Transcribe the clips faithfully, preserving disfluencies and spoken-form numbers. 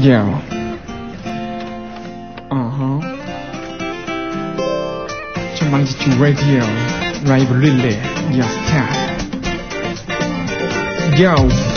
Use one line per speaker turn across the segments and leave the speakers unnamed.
Yeah. Uh-huh. 전망지축 radio. 라이브 릴레이. Your style. Yo.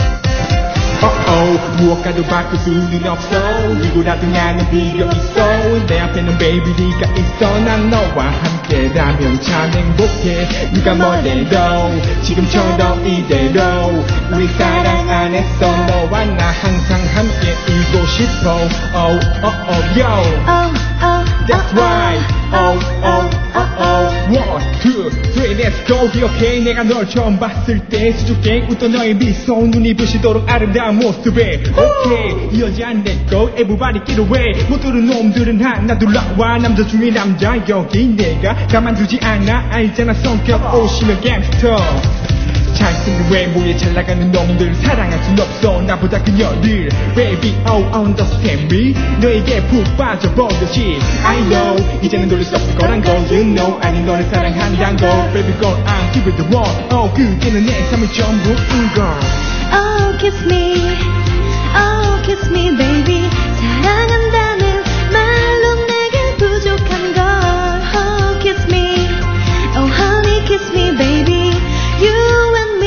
어어 무엇과도 바꿀 수는 없어 누구라도 나는 필요 있어 내 앞에는 baby 네가 있어 난 너와 함께라면 참 행복해 누가 뭐래도 지금처럼 이대로 우리 사랑 안에서 너와 나 항상 함께 있고 싶어 Oh oh oh yo
Oh oh
That's right Oh oh oh oh One two three let's go 기억해 내가 널 처음 봤을 때 수줍게 웃던 너의 미소 눈이 부시도록 아름다운 모습에 Okay 이 여자는 내꺼 everybody get away 못 들은 놈들은 하나 둘 나와 남자 중에 남자 여기 내가 가만두지 않아 알잖아 성격 오시면 gangster 잘생긴 외모에 잘 나가는 놈들 사랑할 순 없어 나보다 그녀를 Baby oh understand me 너에게 푹 빠져버렸지 I know 이제는 돌릴 수 없을 거란 거 You know 아니 너를 사랑한단 거 Baby girl I'm give it the one oh 그게는 내 삶의 전부인 걸
Oh kiss me Oh kiss me baby 사랑한다는 말로 내게 부족한 걸 Oh kiss me Oh honey kiss me baby You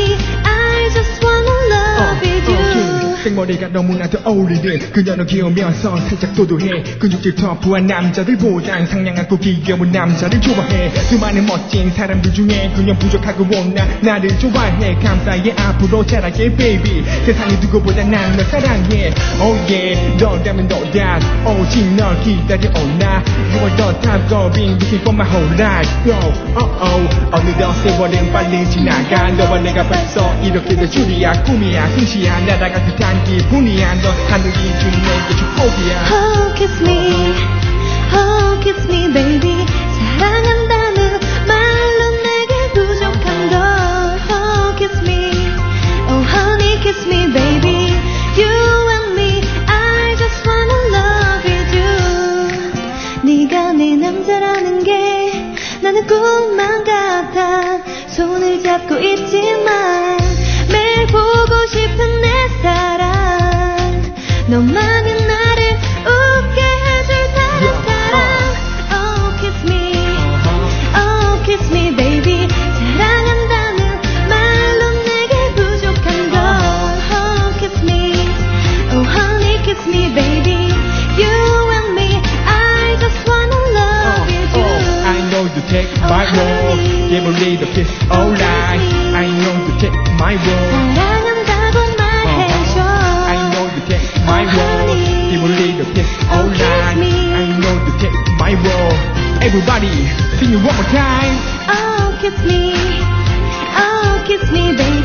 생머리가 너무나도 어울리는 그녀는 귀여우면서 살짝 도도해 근육질 터프한 남자들보단 상냥하고 귀여운 남자를 좋아해 수많은 멋진 사람들 중에 그녀 부족하고 원나 나를 좋아해 감사해 앞으로 자라게 baby 세상에 누구보다 난 널 사랑해 Oh yeah 너라면 너다 오직 널 기다려오나 You are the top going looking for my whole life Go oh oh 어느덧 세월은 빨리 지나가 너와 내가 벌써 이렇게 될 줄이야 꿈이야 승시야 날아가 듯한 기분이야 넌 하늘이 준 내게 축복이야
Oh kiss me Oh kiss me baby 사랑한다는 말로 내게 부족한 걸 Oh kiss me Oh honey kiss me baby You and me I just wanna love you 네가 내 남자라는 게 나는 꿈만 같아 손을 잡고 있지만 매일 보고 싶은 내 사랑 너만이 나를 웃게 해줄 다른 사람 Oh kiss me Oh kiss me baby 사랑한다는 말로 내게 부족한 걸 Oh kiss me Oh honey kiss me baby You and me I just wanna love you too
I know you take my role Give a little kiss alright I know you take my role
사랑한다고 말해줘
I know you take my role Give a little kiss alright I know you take my role Everybody sing it one more time
Oh kiss me Oh kiss me baby